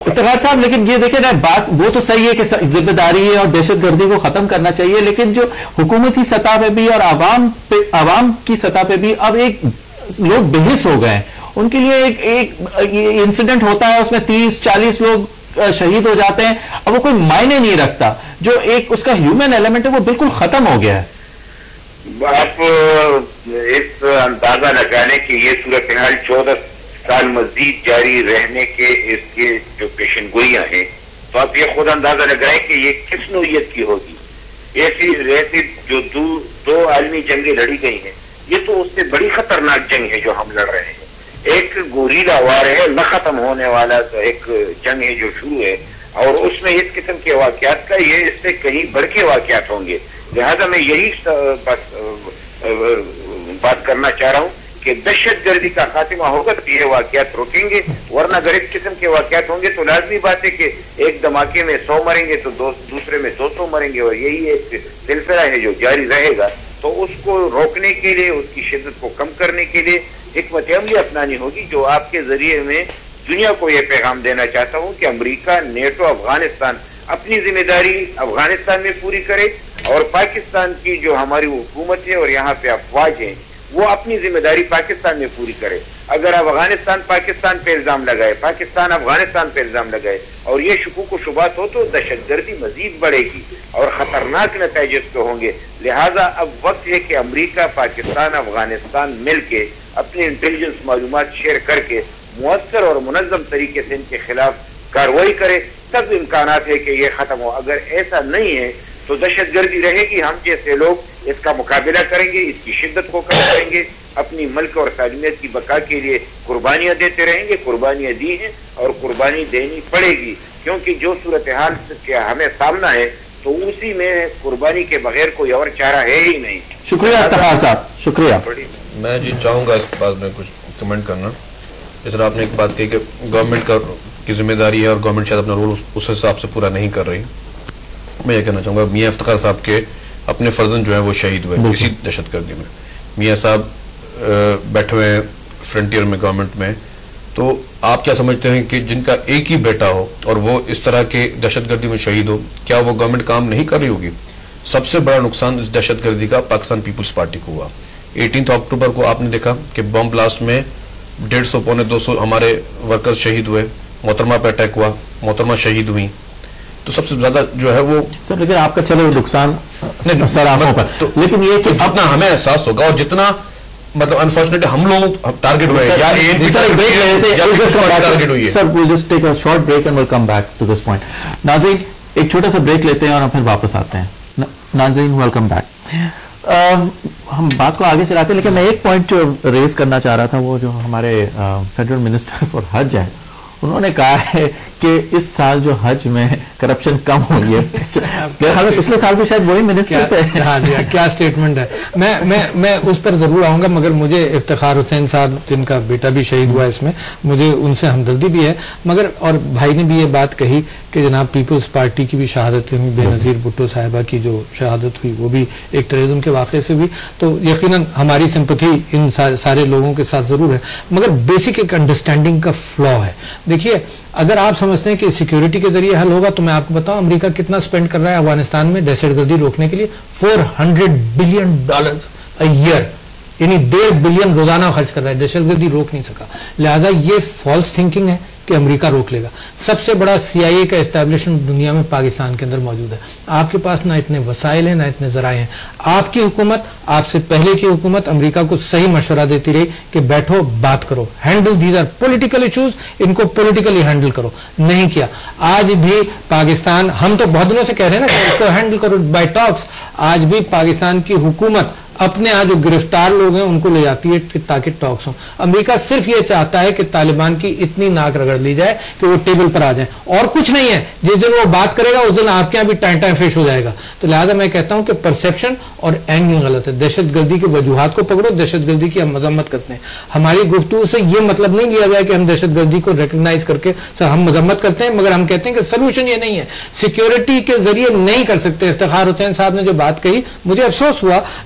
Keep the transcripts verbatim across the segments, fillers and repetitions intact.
افتخار صاحب لیکن یہ دیکھیں نا بات وہ تو صحیح ہے کہ ذمہ داری ہے اور دہشت گردی کو ختم کرنا چاہیے، لیکن جو حکومتی سطح پہ بھی اور عوام پہ عوام کی سطح پہ بھی اب ایک لوگ بحث ہو گئے ہیں، ان کے لیے ایک ایک انسیڈنٹ ہوتا ہے اس میں تیس چالیس لوگ شہید ہو جاتے ہیں، اب وہ کوئی معنی نہیں رکھتا، جو ایک اس کا ہیومن ایلیمنٹ ہے وہ بالکل ختم ہو گیا ہے۔ آپ اس اندازہ لگانے کہ یہ صورتحال چودہ سال مزید جاری رہنے کے اس کے جو پیشن گوئیاں ہیں، تو آپ یہ خود اندازہ لگائیں کہ یہ کس نوعیت کی ہوگی۔ ایسی ایسی جو دو دو عالمی جنگیں لڑی گئی ہیں، یہ تو اس سے بڑی خطرناک جنگ ہے جو ہم لڑ رہے ہیں۔ ایک گوریلا وار ہے، نہ ختم ہونے والا ایک جنگ ہے جو شروع ہے، اور اس میں اس قسم کے واقعات کا یہ اس سے کہیں بڑھ کے واقعات ہوں گے۔ لہذا میں یہی بات کرنا چاہ رہا ہوں کہ دہشت گردی کا خاتمہ ہوگا تو یہ واقعات روکیں گے، ورنہ اگر اس قسم کے واقعات ہوں گے تو لازمی بات ہے کہ ایک دھماکے میں سو مریں گے تو دوسرے میں دو سو مریں گے، اور یہی ایک سلسلہ ہے جو جاری رہے گا۔ تو اس کو روکنے کے لیے، اس کی شدت کو کم کرنے کے لیے حکمت عملی اپنانی ہوگی، جو آپ کے ذریعے میں دنیا کو یہ پیغام دینا چاہتا ہوں کہ امریکہ، نیٹو، افغانستان اپنی ذمہ داری افغانستان میں پوری کرے، اور پاکستان کی جو ہماری حکومت ہے اور یہاں پہ افواج ہیں وہ اپنی ذمہ داری پاکستان میں پوری کرے۔ اگر افغانستان پاکستان پہ الزام لگائے، پاکستان افغانستان پہ الزام لگائے اور یہ شکوک و شبہات ہو تو دہشت گردی مزید بڑھے گی اور خطرناک نتائج اس کے ہوں گے۔ لہذا اب وقت ہے کہ امریکہ، پاکستان، افغانستان مل کے اپنی انٹیلیجنس معلومات شیئر کر کے مؤثر اور منظم طریقے سے ان کے خلاف کارروائی کرے، تب امکانات ہے کہ یہ ختم ہو۔ اگر ایسا نہیں ہے تو دہشت گردی رہے گی، ہم جیسے لوگ اس کا مقابلہ کریں گے، اس کی شدت کو کم کریں گے، اپنی ملک اور سالمیت کی بقا کے لیے قربانیاں دیتے رہیں گے۔ قربانیاں دی ہیں اور قربانی دینی پڑے گی، کیونکہ جو صورتحال کے ہمیں سامنا ہے تو اسی میں قربانی کے بغیر کوئی اور چارہ ہے ہی نہیں۔ شکریہ افتخار صاحب، شکریہ۔ میں جی چاہوں گا اس بات میں کچھ کمنٹ کرنا۔ جس طرح آپ نے ایک بات کہی کہ گورنمنٹ کا کی ذمہ داری ہے اور گورنمنٹ شاید اپنا رول اس حساب سے پورا نہیں کر رہی۔ میں یہ کہنا چاہوں گا میاں افتخار صاحب کے اپنے فرزند جو ہیں وہ شہید ہوئے اسی دہشت گردی میں۔ میاں صاحب بیٹھے ہوئے فرنٹیئر میں گورنمنٹ میں، تو آپ کیا سمجھتے ہیں کہ جن کا ایک ہی بیٹا ہو اور وہ اس طرح کے دہشت گردی میں شہید ہو، کیا وہ گورنمنٹ کام نہیں کر رہی ہوگی؟ سب سے بڑا نقصان اس دہشت گردی کا پاکستان پیپلز پارٹی کو ہوا۔ ایٹینتھ اکتوبر کو آپ نے دیکھا کہ بم بلاسٹ میں ڈیڑھ سو پونے دو سو ہمارے ورکر شہید ہوئے، محترمہ پہ اٹیک ہوا، محترمہ شہید ہوئی، تو سب سے زیادہ جو ہے وہ سر لیکن آپ کا چلو نقصان لیکن یہ کہ اپنا ہمیں احساس ہوگا، اور جتنا مطلب انفارچونیٹ ہم لوگ ٹارگیٹ ہوئے یا ٹارگیٹ ہوئی ہے۔ سر we'll just take a short break and we'll come back to this point۔ ناظرین ایک چھوٹا سا بریک لیتے ہیں اور ہم پھر واپس آتے ہیں۔ ناظرین ویلکم بیک۔ ہم بات کو آگے چلاتے ہیں، لیکن میں ایک پوائنٹ جو ریز کرنا چاہ رہا تھا، وہ جو ہمارے فیڈرل منسٹر فار حج ہے انہوں نے کہا ہے کہ اس سال جو حج میں کرپشن کم ہوئی ہے۔ پچھلے سال بھی شاید وہی منسٹر تھے۔ ہاں جی، کیا اسٹیٹمنٹ ہے۔ میں میں میں اس پر ضرور آؤں گا، مگر مجھے افتخار حسین صاحب جن کا بیٹا بھی شہید ہوا اس میں، مجھے ان سے ہمدردی بھی ہے، مگر اور بھائی نے بھی یہ بات کہی کہ جناب پیپلز پارٹی کی بھی شہادت ہوئی، بے نظیر بھٹو صاحبہ کی جو شہادت ہوئی وہ بھی ایک ٹیررزم کے واقعے سے ہوئی، تو یقیناً ہماری سمپتھی ان سارے لوگوں کے ساتھ ضرور ہے، مگر بیسک ایک انڈرسٹینڈنگ کا فلا ہے۔ دیکھیے اگر آپ سمجھتے ہیں کہ سیکیورٹی کے ذریعے حل ہوگا تو میں آپ کو بتاؤں امریکہ کتنا سپینڈ کر رہا ہے افغانستان میں دہشت گردی روکنے کے لیے، four hundred billion dollars a year, یعنی ڈیڑھ بلین روزانہ خرچ کر رہا ہے، دہشت گردی روک نہیں سکا۔ لہذا یہ فالس تھنکنگ ہے کہ امریکہ روک لے گا۔ سب سے بڑا سی آئی اے کا اسٹیبلشمنٹ دنیا میں پاکستان کے اندر موجود ہے۔ آپ کے پاس نہ اتنے وسائل ہیں نہ اتنے ذرائع ہیں۔ آپ کی حکومت، آپ سے پہلے کی حکومت امریکہ کو صحیح مشورہ دیتی رہی کہ بیٹھو بات کرو، handle these are political issues, ان کو پولیٹیکلی ہینڈل کرو، نہیں کیا۔ آج بھی پاکستان، ہم تو بہت دنوں سے کہہ رہے ہیں نا کہ اس کو ہینڈل کرو بائی ٹاکس، آج بھی پاکستان کی حکومت اپنے ہاں جو گرفتار لوگ ہیں ان کو لے جاتی ہے تاکہ ٹاکس ہوں۔ امریکہ صرف یہ چاہتا ہے کہ طالبان کی اتنی ناک رگڑ لی جائے کہ وہ ٹیبل پر آ جائیں، اور کچھ نہیں ہے۔ جس دن وہ بات کرے گا اس دن آپ کے یہاں بھی ٹائم ٹائم فیش ہو جائے گا۔ تو لہٰذا میں کہتا ہوں کہ پرسیپشن اور اینگل غلط ہے۔ دہشت گردی کی وجوہات کو پکڑو، دہشت گردی کی ہم مذمت کرتے ہیں۔ ہماری گفتگو سے یہ مطلب نہیں لیا جائے کہ ہم دہشت گردی کو ریکگنائز کر کے سر ہم مذمت کرتے ہیں، مگر ہم کہتے ہیں کہ سلوشن یہ نہیں ہے، سیکیورٹی کے ذریعے نہیں کر سکتے۔ افتخار حسین صاحب نے جو بات کہی مجھے افسوس ہوا، ظاہر ہے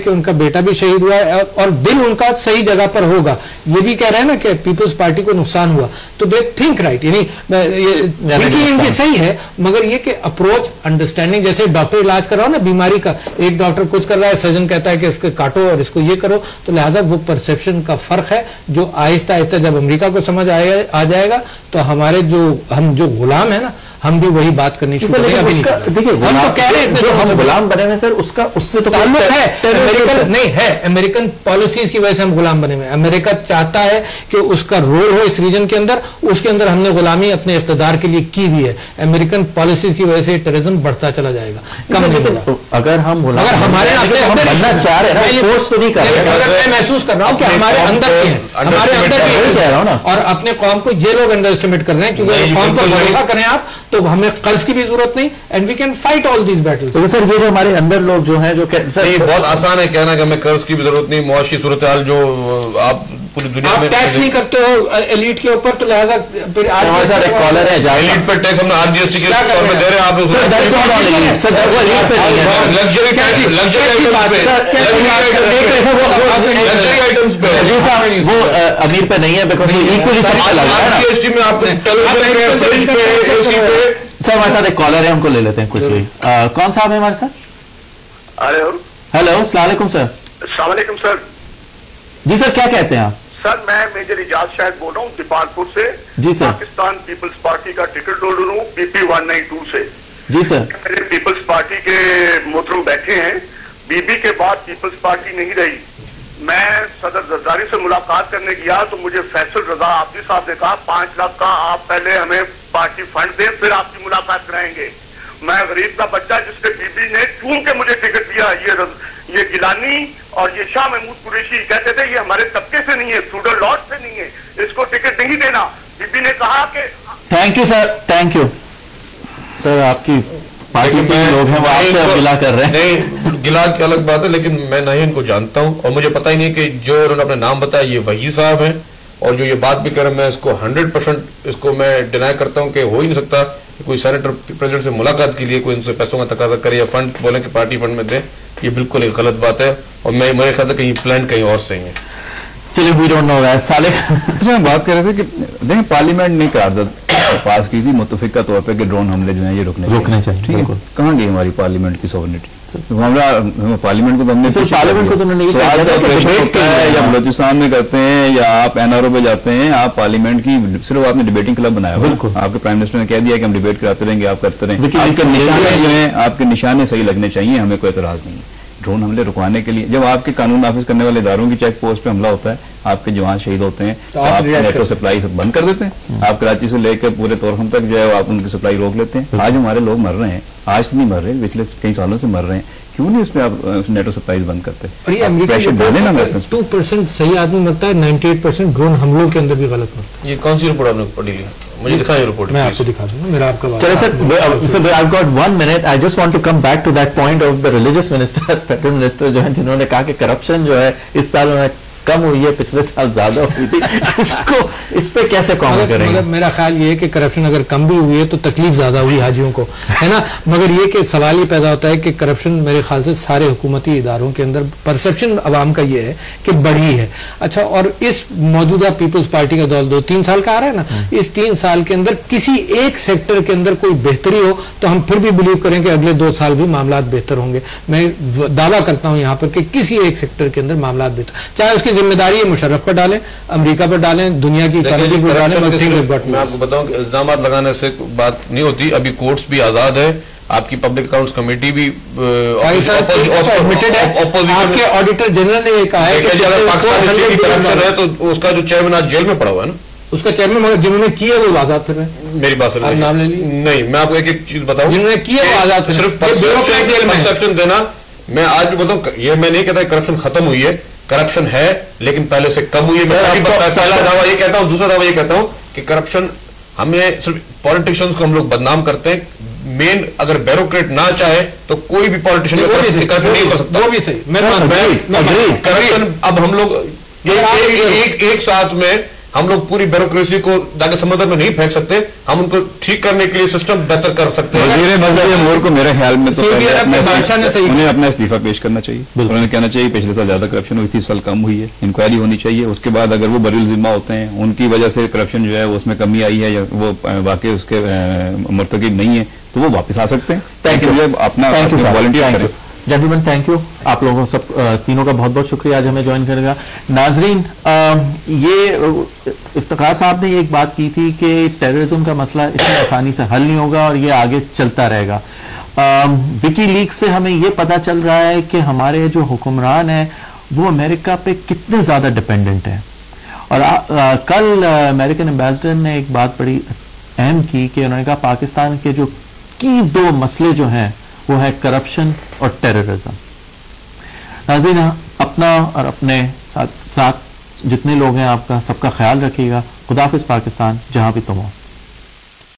कि उनका बेटा भी शहीद हुआ है और दिल उनका सही जगह पर होगा। ये भी कह रहे हैं ना कि पीपल्स पार्टी को नुकसान हुआ, तो दे थिंक राइट, यानी थिंकिंग इनकी सही है, मगर ये कि अप्रोच अंडरस्टैंडिंग, जैसे डॉक्टर इलाज कर रहा हो ना बीमारी का, एक डॉक्टर कुछ कर रहा है, सर्जन कहता है कि इसको काटो और इसको ये करो, तो लिहाजा वो परसेप्शन का फर्क है जो आहिस्ता आहिस्ता जब अमेरिका को समझ आएगा आ जाएगा तो हमारे जो हम जो गुलाम है ना, हम भी वही बात करनी शुरू करेंगे। अभी नहीं, देखिए हम तो कह रहे हैं हम गुलाम बने हुए सर, उसका उससे तो ताल्लुक है अमेरिकन नहीं है, अमेरिकन पॉलिसीज की वजह से हम गुलाम बने हुए हैं। अमेरिका चाहता है कि उसका रोल हो इस रीजन के अंदर, उसके अंदर हमने गुलामी अपने इख्तिदार के लिए की हुई है। अमेरिरिकन पॉलिसीज की वजह से टेररिज्म बढ़ता चला जाएगा, कम नहीं होगा। अगर हम अगर हमारे बनना चाह रहे हैं, फोर्स तो नहीं कर रहे, अगर मैं महसूस कर रहा हूँ कि हमारे अंदर के हैं, हमारे अंदर के कह रहा हूँ ना, और अपने कौम को ये लोग अंडर एस्टिमेट कर रहे हैं, क्योंकि कौम पर भरोसा करें आप तो हमें कर्ज की भी जरूरत नहीं, and we can fight all these battles. तो सर ये जो हमारे अंदर लोग जो हैं जो सर ये बहुत आसान है कहना कि हमें कर्ज की भी जरूरत नहीं, मुआशी सूरत हाल जो आप पूरी दुनिया में टैक्स नहीं करते हो एलिट के ऊपर, तो लिहाजा फिर हमारे साथ एक कॉलर है, एलिट पर टैक्स हमने आरजीएसटी के तौर पे दे रहे हैं, आप लग्जरी आइटम्स पे वो अमीर पे नहीं है, बिकॉज इक्वली आरजीएसटी में आप फ्रिज पे एसी पे। सर हमारे साथ एक कॉलर है, हमको ले लेते हैं कुछ भी। कौन साहब है हमारे साथ? हेलो हेलो, अस्सलाम वालेकुम सर। अस्सलाम वालेकुम सर। जी सर, क्या कहते हैं आप? सर मैं मेजर इजाज शायद बोल रहा हूँ दीपालपुर से। जी सर। पाकिस्तान पीपल्स पार्टी का टिकट होल्डर हूँ, बीपी वन नाइन टू से। जी सर। मेरे पीपल्स पार्टी के मोहतरम बैठे हैं, बीबी के बाद पीपल्स पार्टी नहीं रही। मैं सदर जरदारी से मुलाकात करने गया तो मुझे फैसल रजा आफी साहब ने कहा पांच लाख का आप पहले हमें पार्टी फंड दें, फिर आपकी मुलाकात कराएंगे। मैं गरीब का बच्चा जिसके बीबी ने चूम के मुझे टिकट दिया, ये ये गिलानी और ये शाह महमूद कुरैशी कहते थे ये हमारे तबके से नहीं है, फ्यूडल लॉर्ड से नहीं है, इसको टिकट नहीं देना। बीबी ने कहा कि thank you sir, thank you sir. आपकी पार्टी के लोग हैं वो आपसे गिला कर रहे हैं। नहीं, गिला की अलग बात है, लेकिन मैं नहीं इनको जानता हूं और मुझे पता ही नहीं कि जो उन्होंने अपने नाम बताया ये वही साहब हैं, और जो ये बात भी कर रहे हैं मैं इसको हंड्रेड परसेंट इसको मैं डिनाई करता हूं कि हो ही नहीं सकता कि कोई सेनेटर प्रेसिडेंट से मुलाकात के लिए कोई उनसे पैसों का तकाजा करे या फंड बोले कि पार्टी फंड में दे। ये बिल्कुल एक गलत बात है और मैं मेरे ख्याल से कहीं प्लान कहीं और से ही है। चलिए we don't know that. Saleh हम बात कर रहे थे कि देखें पार्लियामेंट ने करारदाद पास की थी मुतफिका तौर पे कि ड्रोन हमले जो हैं ये रुकने रुकने चाहिए। ठीक है, कहाँ गई हमारी पार्लियामेंट की सॉवरेनिटी? हमारा पार्लियामेंट को तो हमने पार्लियामेंट को तो नहीं है, या बलोचिस्तान में करते हैं या आप एनआरओ पे जाते हैं, आप पार्लियामेंट की सिर्फ आपने डिबेटिंग क्लब बनाया हुआ, बिल्कुल आपके प्राइम मिनिस्टर ने कह दिया कि हम डिबेट कराते रहेंगे, आप करते रहेंगे। आपके निशाने जो है आपके निशाने सही लगने चाहिए, हमें कोई एतराज नहीं है। ड्रोन हमले रुकवाने के लिए जब आपके कानून नाफिज करने वाले इदारों की चेक पोस्ट पे हमला होता है, आपके जवान शहीद होते हैं, तो आप नेटो सप्लाई बंद कर देते हैं। आप कराची से लेकर पूरे तोरखम तक जो है आप उनकी सप्लाई रोक लेते हैं। आज हमारे लोग मर रहे हैं, आज से नहीं मर रहे, पिछले कई सालों से मर रहे हैं, क्यों नहीं उसमें आप नेटो सप्लाईज बंद करते? टू परसेंट सही आदमी मरता है, नाइन्टी एट परसेंट ड्रोन हमलों के अंदर भी गलत मरता है। ये कौन सी रिपोर्ट आपने पढ़ी ली? मुझे दिखाई रिपोर्ट। मैं आपको दिखा दूंगा, मेरा आपका चलो sir, sir I got one minute, I just want to come back to that point of the religious minister, federal minister जो है जिन्होंने कहा कि करप्शन जो है इस साल उन्होंने कम हुई है, पिछले साल ज्यादा हुई थी। इसको इस पे कैसे कॉमेंट करेंगे? मगर मेरा ख्याल ये है कि करप्शन अगर कम भी हुई है तो तकलीफ ज्यादा हुई हाजियों को, है ना। मगर ये कि सवाल ये पैदा होता है कि करप्शन मेरे ख्याल से सारे हुकूमती इदारों के अंदर परसेप्शन अवाम का ये है कि बढ़ी है। अच्छा, और इस मौजूदा पीपल्स पार्टी का दौर दो तीन साल का आ रहा है ना, इस तीन साल के अंदर किसी एक सेक्टर के अंदर कोई बेहतरी हो तो हम फिर भी बिलीव करें कि अगले दो साल भी मामला बेहतर होंगे। मैं दावा करता हूं यहाँ पर कि किसी एक सेक्टर के अंदर मामला बेहतर, चाहे उसकी जिम्मेदारी है मुशर्रफ पर डालें, अमेरिका पर डालें, दुनिया की इकोनॉमी पर डालें। मैं आपको बताऊं कि इल्जाम लगाने से बात नहीं होती, अभी कोर्ट्स भी आजाद है, आपकी पब्लिक अकाउंट्स कमेटी भी आपके ऑडिटर जनरल ने कहा है कि अगर पाकिस्तान करप्शन है तो उसका जो चेयरमैन आज जेल में पड़ा हुआ है ना, उसका चेयरमैन, मगर जिन्होंने किए वो आजाद फिर रहे। मेरी बात सुनिए, नाम ले ली नहीं, मैं आपको एक एक चीज बताऊं, जिन्होंने किए वो आजाद फिर सिर्फ परसेप्शन देना। मैं आज भी बताऊं, ये मैं नहीं कहता करप्शन खत्म हुई है, करप्शन है लेकिन पहले से कम हुई है। मैं पहला दावा ये कहता हूं, दूसरा दावा ये कहता हूं कि करप्शन हमें सिर्फ पॉलिटिशियंस को हम लोग बदनाम करते हैं, मेन अगर ब्यूरोक्रेट ना चाहे तो कोई भी पॉलिटिशियन करप्शन नहीं कर सकता। वो भी सही, मैं करप्शन अब हम लोग एक एक साथ में हम लोग पूरी ब्यूरोक्रेसी को जाके समंदर में नहीं फेंक सकते, हम उनको ठीक करने के लिए सिस्टम बेहतर कर सकते हैं। वज़ीर मज़हब अमूर को मेरे ख्याल में तो सऊदी अरब में बादशाह ने सही उन्हें अपना इस्तीफा पेश करना चाहिए, उन्होंने कहना चाहिए पिछले साल ज्यादा करप्शन हुई थी, इस साल कम हुई है, इंक्वायरी होनी चाहिए, उसके बाद अगर वो बरील जिम्मा होते हैं, उनकी वजह से करप्शन जो है उसमें कमी आई है या वो वाकई उसके मुर्तकिब नहीं है, तो वो वापस आ सकते हैं। थैंक यू, अपना वॉलंटियर करें। जेंटलमैन थैंक यू, आप लोगों सब तीनों का बहुत बहुत शुक्रिया आज हमें ज्वाइन करेगा। नाजरीन, ये इफ्तिखार साहब ने एक बात की थी कि टेररिज्म का मसला इतनी आसानी से हल नहीं होगा और ये आगे चलता रहेगा। विकी लीक से हमें ये पता चल रहा है कि हमारे जो हुक्मरान हैं वो अमेरिका पे कितने ज्यादा डिपेंडेंट हैं। और आ, आ, कल अमेरिकन एम्बेसडर ने एक बात बड़ी अहम की कि उन्होंने कहा पाकिस्तान के जो की दो मसले जो हैं वो है करप्शन और टेररिज्म। नाज़रीन, अपना और अपने साथ साथ जितने लोग हैं आपका सबका ख्याल रखिएगा। खुदाफिज पाकिस्तान, जहां भी तुम हो।